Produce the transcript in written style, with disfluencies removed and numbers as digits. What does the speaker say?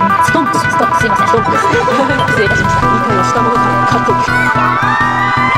ストンプ、すいません、ストンプです。失礼いたしました。 2回は下物感がかっこいい。